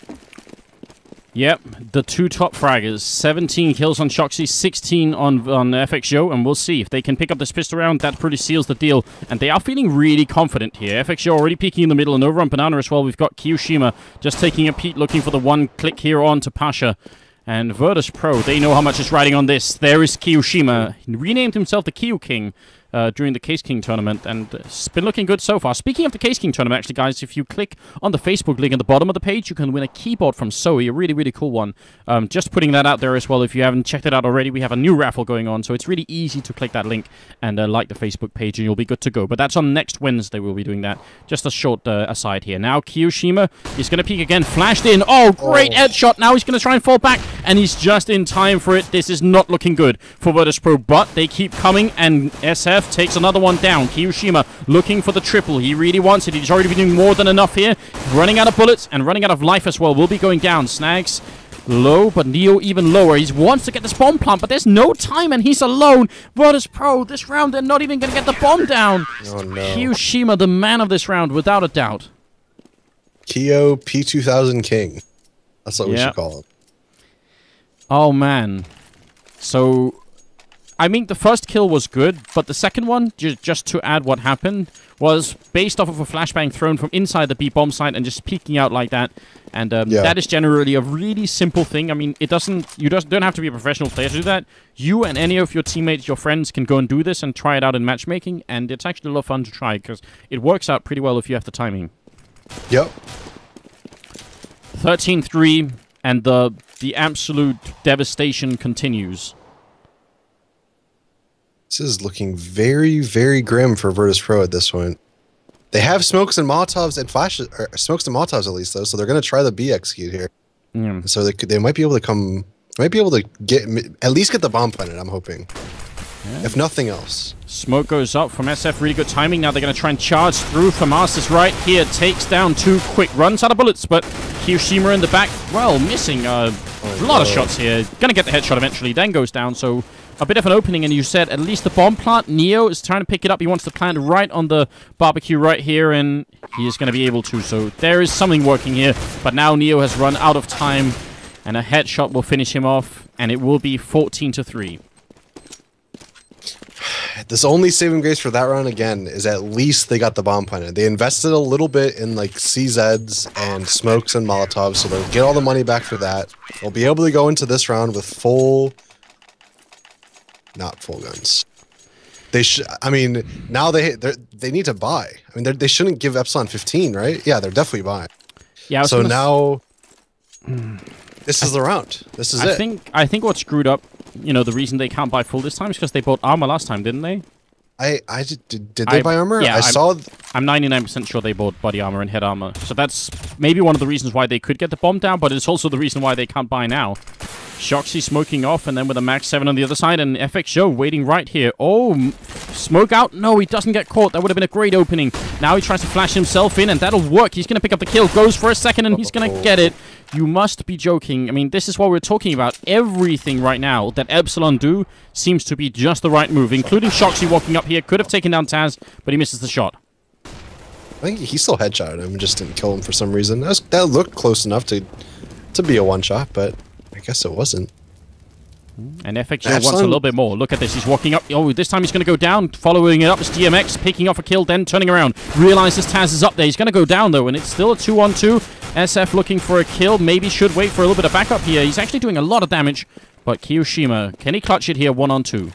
Yep, the 2 top fraggers, 17 kills on Shoxy, 16 on FXO, and we'll see if they can pick up this pistol round. That pretty seals the deal, and they are feeling really confident here. FXO already peeking in the middle, and over on Banana as well, we've got Kiyoshima just taking a peek, looking for the one click here on to Pasha. And virtus.pro, they know how much is riding on this. There is Kiyoshima. He renamed himself the Kiyo King during the Case King tournament, and it's been looking good so far. Speaking of the Case King tournament, actually, guys, if you click on the Facebook link at the bottom of the page, you can win a keyboard from Zoe, a really, really cool one. Just putting that out there as well. If you haven't checked it out already, we have a new raffle going on, so it's really easy to click that link and like the Facebook page, and you'll be good to go. But that's on next Wednesday, we'll be doing that. Just a short aside here. Now, Kiyoshima is going to peek again, flashed in. Oh, great headshot. Now he's going to try and fall back, and he's just in time for it. This is not looking good for virtus.pro, but they keep coming, and SF takes another one down. Kiyoshima looking for the triple. He really wants it. He's already been doing more than enough here. Running out of bullets and running out of life as well. Will be going down. Snags low, but Neo even lower. He wants to get this bomb plant, but there's no time, and he's alone. virtus.pro, this round, they're not even going to get the bomb down. Oh, no. Kiyoshima, the man of this round, without a doubt. Kiyo P2000 King. That's what we should call him. Oh, man. So, I mean, the first kill was good, but the second one, just to add what happened, was based off of a flashbang thrown from inside the B bomb site and just peeking out like that. And that is generally a really simple thing. I mean, you don't have to be a professional player to do that. You and any of your teammates, your friends, can go and do this and try it out in matchmaking, and it's actually a lot of fun to try because it works out pretty well if you have the timing. Yep. 13-3, and the absolute devastation continues. This is looking very, very grim for virtus.pro at this point. They have smokes and Molotovs and flashes, or smokes and Molotovs at least though, so they're going to try the B execute here. Yeah. So they might be able to come, might be able to at least get the bomb planted. I'm hoping, if nothing else. Smoke goes up from SF, really good timing. Now they're going to try and charge through. FAMAS is right here, takes down 2 quick, runs out of bullets, but Kiyoshima in the back, well, missing a lot of shots here. Going to get the headshot eventually, then goes down, so a bit of an opening, and you said at least the bomb plant. Neo is trying to pick it up. He wants to plant right on the barbecue right here, and he is going to be able to. So there is something working here, but now Neo has run out of time, and a headshot will finish him off, and it will be 14-3. This only saving grace for that round again is at least they got the bomb planted. They invested a little bit in like CZs and smokes and Molotovs, so they'll get all the money back for that. They'll be able to go into this round with not full guns. They should. I mean, now they need to buy. I mean, they shouldn't give Epsilon 15, right? Yeah, they're definitely buying. Yeah. So now, this is the round. This is it. I think what screwed up, you know, the reason they can't buy full this time is because they bought armor last time, didn't they? Did they buy armor? Yeah, I'm 99% sure they bought body armor and head armor. So that's maybe one of the reasons why they could get the bomb down, but it's also the reason why they can't buy now. Shoxy smoking off, and then with a max 7 on the other side, and FXO waiting right here. Oh, smoke out. No, he doesn't get caught. That would have been a great opening. Now he tries to flash himself in, and that'll work. He's going to pick up the kill. Goes for a second, and he's going to get it. You must be joking. I mean, this is what we're talking about. Everything right now that Epsilon do seems to be just the right move, including Shoxy walking up here. Could have taken down Taz, but he misses the shot. I think he still headshotted him, just didn't kill him for some reason. That looked close enough to be a one-shot, but I guess it wasn't. And FXO wants a little bit more. Look at this. He's walking up. Oh, this time he's going to go down. Following it up is GMX, picking off a kill, then turning around. Realizes Taz is up there. He's going to go down, though, and it's still a 2-on-2. SF looking for a kill. Maybe should wait for a little bit of backup here. He's actually doing a lot of damage. But Kiyoshima, can he clutch it here 1-on-2?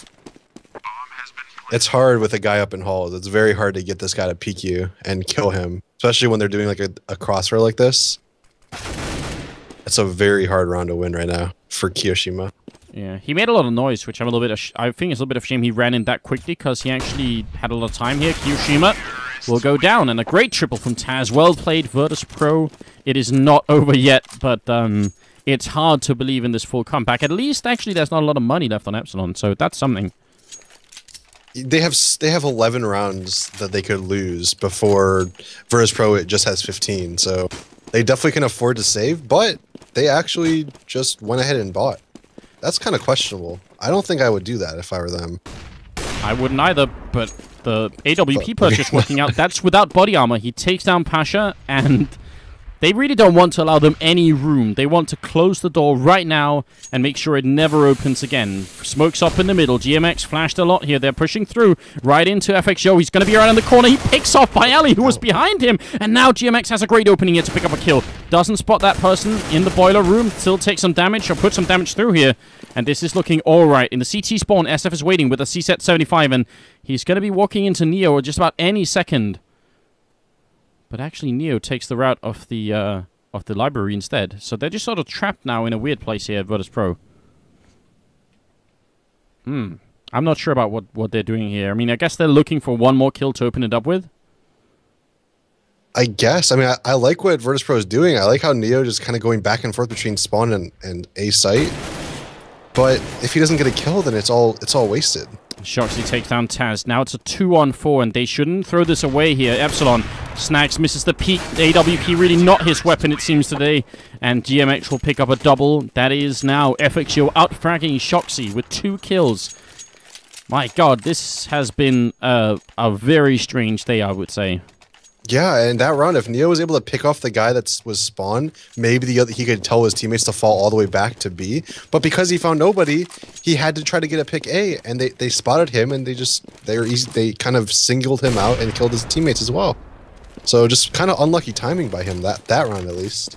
It's hard with a guy up in halls. It's very hard to get this guy to peek you and kill him, especially when they're doing like a crossfire like this. It's a very hard round to win right now for Kiyoshima. Yeah, he made a lot of noise, which I'm a little bit. I think it's a little bit of shame he ran in that quickly because he actually had a lot of time here. Kiyoshima will go down, and a great triple from Taz. Well played, virtus.pro. It is not over yet, but it's hard to believe in this full comeback. At least, actually, there's not a lot of money left on Epsilon, so that's something. They have 11 rounds that they could lose before virtus.pro it just has 15, so they definitely can afford to save, but they actually just went ahead and bought. That's kind of questionable. I don't think I would do that if I were them. I wouldn't either, but the AWP purchase working out, that's without body armor. He takes down Pasha, and they really don't want to allow them any room. They want to close the door right now and make sure it never opens again. Smoke's up in the middle. GMX flashed a lot here. They're pushing through right into FXO. He's going to be right in the corner. He picks off Bayali, who was behind him. And now GMX has a great opening here to pick up a kill. Doesn't spot that person in the boiler room. Still takes some damage or put some damage through here. And this is looking all right. In the CT spawn, SF is waiting with a CSET 75. And he's going to be walking into Neo just about any second. But actually, Neo takes the route of the library instead. So they're just sort of trapped now in a weird place here at virtus.pro. I'm not sure about what they're doing here. I mean, I guess they're looking for one more kill to open it up with. I guess. I mean, I like what virtus.pro is doing. I like how Neo just kind of going back and forth between spawn and A site. But if he doesn't get a kill, then it's all wasted. Shoxy takes down Taz. Now it's a 2-on-4, and they shouldn't throw this away here. Epsilon snags, misses the peak. The AWP really not his weapon, it seems, today. And GMX will pick up a double. That is now FXO out-fragging Shoxy with 2 kills. My god, this has been a very strange day, I would say. Yeah, and that round, if Neo was able to pick off the guy that was spawned, maybe he could tell his teammates to fall all the way back to B. But because he found nobody, he had to try to get a pick A, and they spotted him, and they kind of singled him out and killed his teammates as well. So just kind of unlucky timing by him that round at least.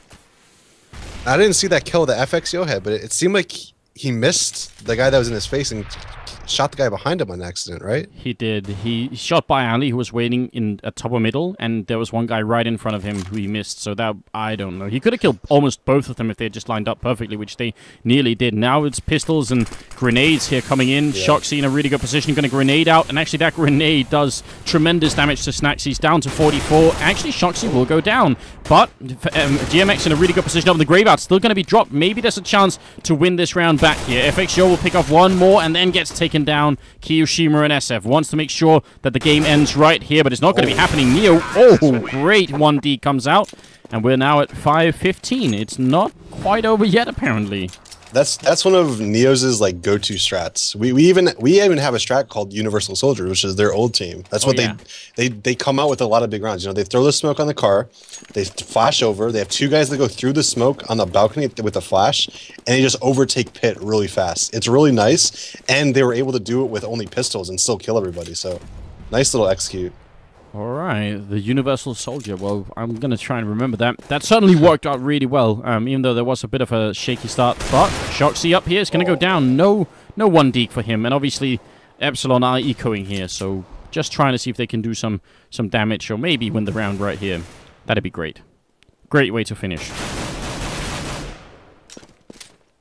I didn't see that kill the FXO had, but it seemed like he missed the guy that was in his face and shot the guy behind him on accident, right? He did. He shot by Ali, who was waiting in a top or middle, and there was one guy right in front of him who he missed. So that, I don't know. He could have killed almost both of them if they had just lined up perfectly, which they nearly did. Now it's pistols and grenades here coming in. Yeah. Shoxy in a really good position, going to grenade out, and actually that grenade does tremendous damage to Snacks. He's down to 44. Actually, Shoxy will go down, but GMX in a really good position over the graveyard, still going to be dropped. Maybe there's a chance to win this round back here. FXO will pick off one more and then gets taken down. Kiyoshima and SF wants to make sure that the game ends right here, but it's not going to be happening. Neo, great 1D comes out, and we're now at 5:15. It's not quite over yet, apparently. That's one of Neo's like go-to strats. We even have a strat called Universal Soldier, which is their old team. That's what they come out with a lot of big rounds. You know, they throw the smoke on the car, they flash over. They have 2 guys that go through the smoke on the balcony with a flash, and they just overtake pit really fast. It's really nice, and they were able to do it with only pistols and still kill everybody. So, nice little execute. All right, the Universal Soldier. Well, I'm going to try and remember that. That certainly worked out really well, even though there was a bit of a shaky start. But Shoxy up here is going to go down. No 1D for him. And obviously, Epsilon are ecoing here. So just trying to see if they can do some damage or maybe win the round right here. That'd be great. Great way to finish.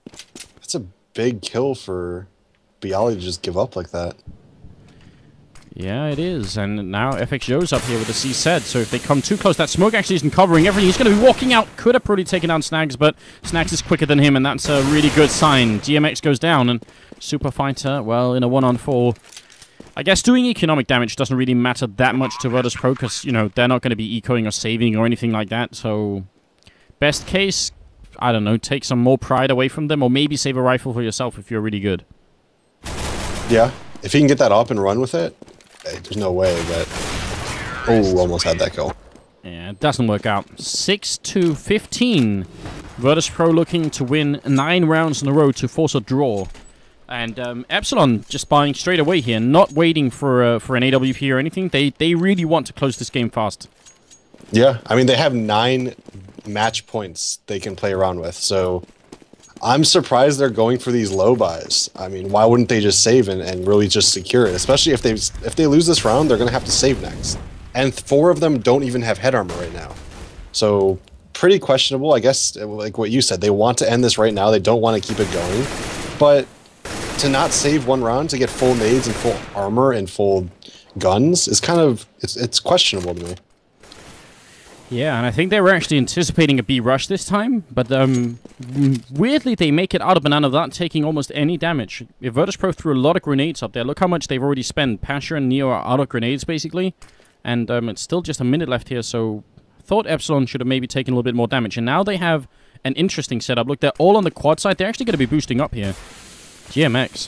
That's a big kill for Bialy to just give up like that. Yeah, it is. And now FXJo's up here with the CZ. So if they come too close, that smoke actually isn't covering everything. He's going to be walking out. Could have probably taken down Snags, but Snags is quicker than him, and that's a really good sign. GMX goes down, and Super Fighter, well, in a 1-on-4. I guess doing economic damage doesn't really matter that much to virtus.pro because, you know, they're not going to be ecoing or saving or anything like that. So best case, I don't know, take some more pride away from them, or maybe save a rifle for yourself if you're really good. Yeah, if you can get that up and run with it, there's no way, but... Oh, almost had that go. Yeah, it doesn't work out. 6-15. virtus.pro looking to win 9 rounds in a row to force a draw. And Epsilon just buying straight away here, not waiting for an AWP or anything. They really want to close this game fast. Yeah, I mean, they have 9 match points they can play around with, so... I'm surprised they're going for these low buys. I mean, why wouldn't they just save and really just secure it? Especially if they lose this round, they're going to have to save next. And 4 of them don't even have head armor right now. So, pretty questionable. I guess, like what you said, they want to end this right now. They don't want to keep it going. But to not save 1 round to get full nades and full armor and full guns is kind of... It's questionable to me. Yeah, and I think they were actually anticipating a B rush this time, but weirdly they make it out of banana without taking almost any damage. If virtus.pro threw a lot of grenades up there, look how much they've already spent. Pasha and Neo are out of grenades, basically, and it's still just a minute left here, so thought Epsilon should have maybe taken a little bit more damage. And now they have an interesting setup. Look, they're all on the quad side. They're actually going to be boosting up here. GMX.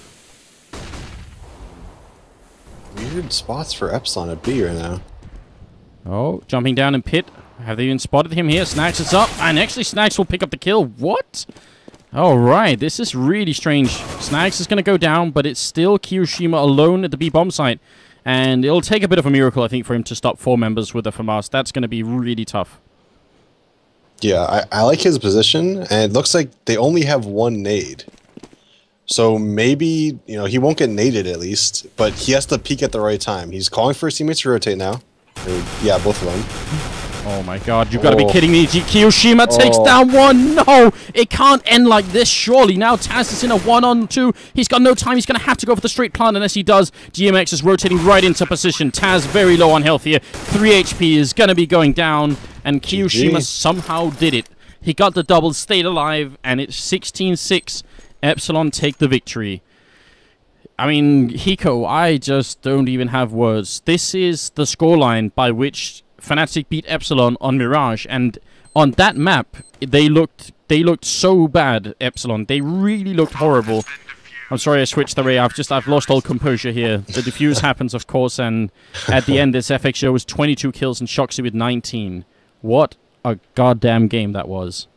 Weird spots for Epsilon at B right now. Oh, jumping down in pit. Have they even spotted him here? Snags is up, and actually Snags will pick up the kill. What? Alright, this is really strange. Snags is going to go down, but it's still Kiyoshima alone at the B bomb site. And it'll take a bit of a miracle, I think, for him to stop 4 members with a FAMAS. That's going to be really tough. Yeah, I like his position, and it looks like they only have 1 nade. So maybe, you know, he won't get naded at least, but he has to peek at the right time. He's calling for his teammates to rotate now. Yeah, both of them. Oh my god, you've got to be kidding me. Kiyoshima takes down 1. No, it can't end like this, surely. Now Taz is in a 1-on-2. He's got no time. He's going to have to go for the straight plant unless he does. GMX is rotating right into position. Taz very low on health here. 3 HP is going to be going down, and Kiyoshima somehow did it. He got the double, stayed alive, and it's 16-6. Epsilon take the victory. I mean, Hiko, I just don't even have words. This is the scoreline by which Fnatic beat Epsilon on Mirage, and on that map, they looked so bad, Epsilon. They really looked horrible. I'm sorry I switched the way. I've lost all composure here. The defuse happens, of course, and at the end, this FXJo was 22 kills and Shoxy with 19. What a goddamn game that was.